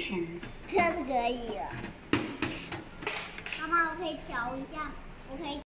时。 这是可以了。妈妈，我可以调一下，我可以。